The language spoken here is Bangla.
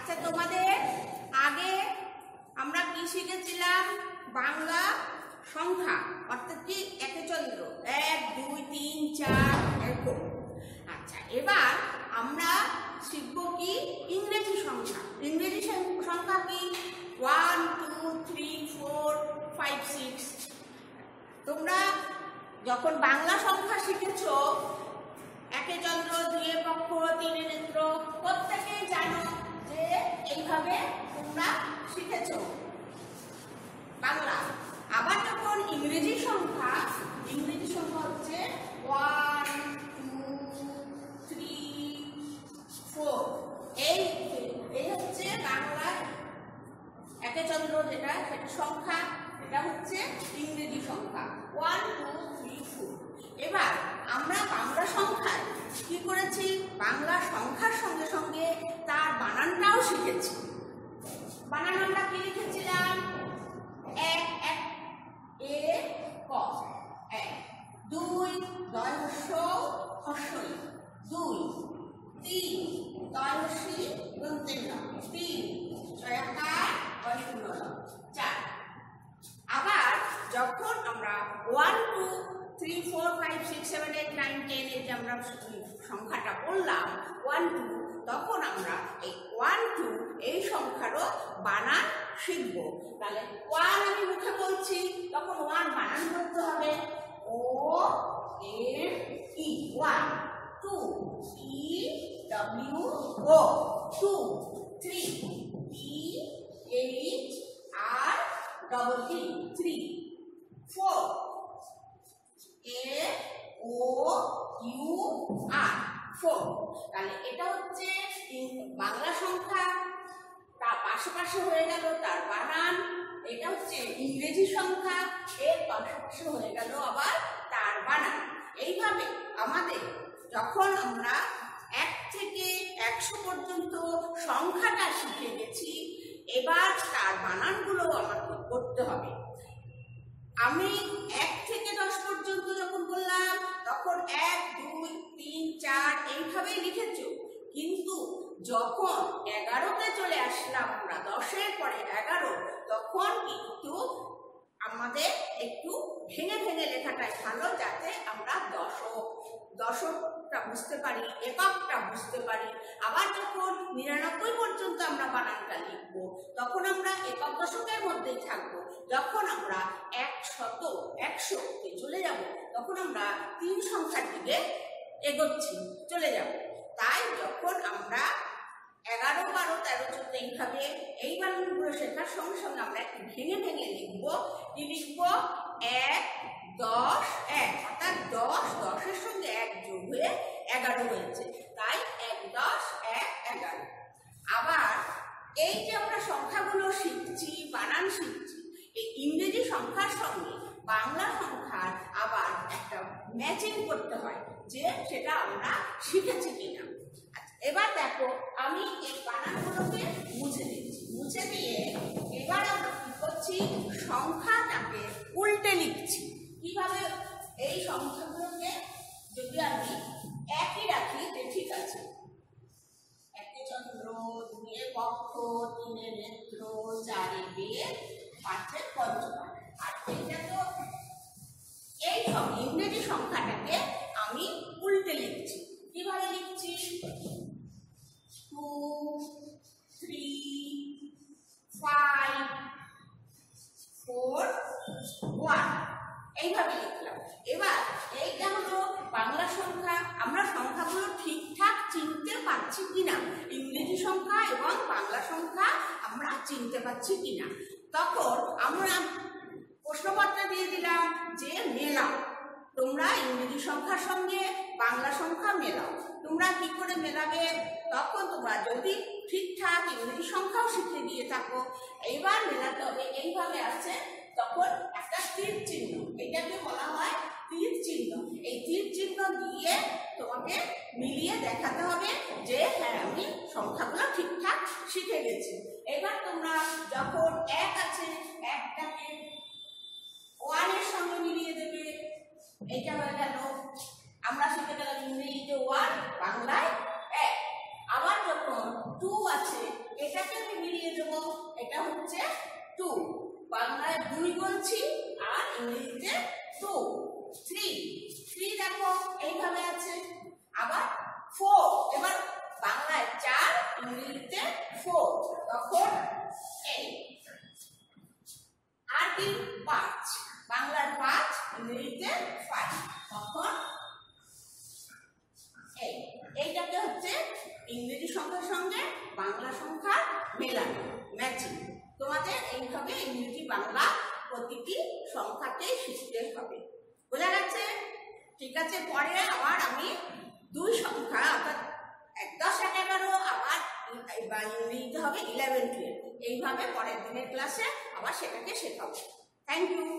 আচ্ছা, তোমাদের আগে আমরা কি শিখেছিলাম? বাংলা সংখ্যা, অর্থাৎ কি একচন্দ্র, 1 2 3 4 এরকম। আচ্ছা, এবার আমরা শিখব কি ইংরেজি সংখ্যা। ইংরেজি সংখ্যা কি 1 2 3 4 5 6। তোমরা যখন বাংলা সংখ্যা শিখেছো, একে চন্দ্র, দুয়ে পক্ষ, তিনে নেত্র, প্রত্যেকেই জানো যে এইভাবে তোমরা শিখেছো বাংলা। আবার যখন ইংরেজি সংখ্যা হচ্ছে 1 2 3 4, এই হচ্ছে বাংলার একে চন্দ্র যেটা, সেটা সংখ্যা, এটা হচ্ছে ইংরেজি সংখ্যা 1 2 3 4। এবার আমরা বাংলা সংখ্যায় কি করেছি? বাংলা সংখ্যার সঙ্গে সঙ্গে তার বানানটাও শিখেছি। বানান আমরা কি লিখেছিলাম? এক এক এ ক, 1 2 দয় হস্য হস্যই 2 3 দয় হস্যি দন্তের ন 3 ছয়াকার হয় শূন্য 4। আবার যখন আমরা 1 2 3 4 5 6 7 8 9 10 এই যে আমরা সংখ্যাটা বললাম 1 2, তখন আমরা এই 1 2 এই সংখ্যারও বানান শিখব। তাহলে 1 আমি মুখে বলছি, তখন 1 বানান করতে হবে O N E 1, 2 E W O 2, 3 E H R double E 3, 4 A O U R 4। তাহলে এটা হচ্ছে বাংলা সংখ্যা, তার পাশাপাশি হয়ে গেল তার বানান। এটা হচ্ছে ইংরেজি সংখ্যা, এর পাশাপাশি হয়ে গেল আবার তার বানান। এইভাবে আমাদের যখন আমরা 1 থেকে 100 পর্যন্ত সংখ্যাটা শিখে গেছি, এবার তার বানানগুলো আমাকে করতে হবে। আমি 1 থেকে 10 পর্যন্ত যখন বললাম, তখন 1 2 3 4 এইভাবেই লিখেছ। কিন্তু যখন 11তে চলে আসলাম আমরা, 10-এর পরে 11, তখন কিন্তু আমাদের একটু ভেঙে ভেঙে লেখাটাই ভালো, যাতে আমরা দশকটা বুঝতে পারি, এককটা বুঝতে পারি। আবার যখন 99 পর্যন্ত আমরা বানানটা লিখব, তখন আমরা একক দশকের মধ্যেই থাকবো। যখন আমরা 100-তে চলে যাব, তখন আমরা 3 সংখ্যার দিকে এগোচ্ছি, চলে যাব। তাই যখন আমরা 11 12 13 14 এইভাবে এই বানানগুলো শেখার সঙ্গে সঙ্গে আমরা একটু ভেঙে ভেঙে লিখব। কি লিখব? 1 10 1, অর্থাৎ 10-10-এর সঙ্গে 1 যোগ হয়ে 11 হয়েছে, তাই 1 10 1 11। আবার এই যে আমরা সংখ্যাগুলো শিখছি, বানান শিখছি, এই ইংরেজি সংখ্যার সঙ্গে বাংলা সংখ্যার আবার একটা ম্যাচিং করতে হয়, যে সেটা আমরা শিখেছি কিনা। এবার দেখো, আমি এই বানানগুলোকে মুছে দিচ্ছি। মুছে দিয়ে এবার আমরা কি করছি? সংখ্যাটাকে উল্টে লিখছি। কিভাবে? এই সংখ্যাগুলোকে যদি আমি একই রাখি, ঠিক আছে, একে চন্দ্র, দুয়ে পক্ষ, তিনে নেত্র, চারে বেদ, পাঁচে পঞ্চমান। আর এটা তো এই ইংরেজি সংখ্যাটাকে আমি উল্টে লিখছি। কিভাবে লিখছি? 2 3 5 4 1, এইভাবে লিখলাম। এবার এইটা হলো বাংলা সংখ্যা। আমরা সংখ্যাগুলো ঠিকঠাক চিনতে পারছি কিনা, ইংরেজি সংখ্যা এবং বাংলা সংখ্যা আমরা চিনতে পারছি কিনা। তখন আমরা প্রশ্নপত্র দিয়ে দিলাম যে মেলাও, তোমরা ইংরেজি সংখ্যার সঙ্গে বাংলা সংখ্যা মেলাও। তোমরা কি করে মেলাবে? তখন তোমরা যদি ঠিকঠাক ইংরেজি সংখ্যাও শিখে দিয়ে থাকো, এইবার মেলাতে হবে। এইভাবে আছে, তখন একটা তীর চিহ্ন, এটাকে বলা হয় তীর চিহ্ন। এই তীর চিহ্ন দিয়ে তোমাকে মিলিয়ে দেখাতে হবে যে হ্যাঁ, আমি সংখ্যাগুলো ঠিকঠাক শিখে গেছি। এবার তোমরা যখন 1 আছে, 1টাকে 1 এর সঙ্গে মিলিয়ে দেবে। এটা হয়ে গেল, আমরা শিখে গেলাম ইংরেজিতে 1, বাংলায় 1। আবার যখন 2 আছে, এটা এটাকে আমি মিলিয়ে দেব, এটা হচ্ছে 2, বাংলায় 2 বলছি আর ইংরেজিতে 2, 3 দেখো এইভাবে আছে। আবার 4, এবার বাংলায় 4 ইংরেজিতে 4, তখন 8। আর কি 5, বাংলার 5 ইংরেজিতে 5, তখন 8। এইটাকে হচ্ছে ইংরেজি সংখ্যার সঙ্গে বাংলা সংখ্যা মেলানো, ম্যাচিং। তোমাদের এইভাবে ইংরেজি বাংলা প্রতিটি সংখ্যাকেই শিখতে হবে। বোঝা গেছে? ঠিক আছে, পরে আবার আমি 2 সংখ্যা অর্থাৎ 10, 11 আবার ইংরেজিতে হবে 11, 12, এইভাবে পরের দিনের ক্লাসে আবার সেটাকে শেখাবো। Thank you.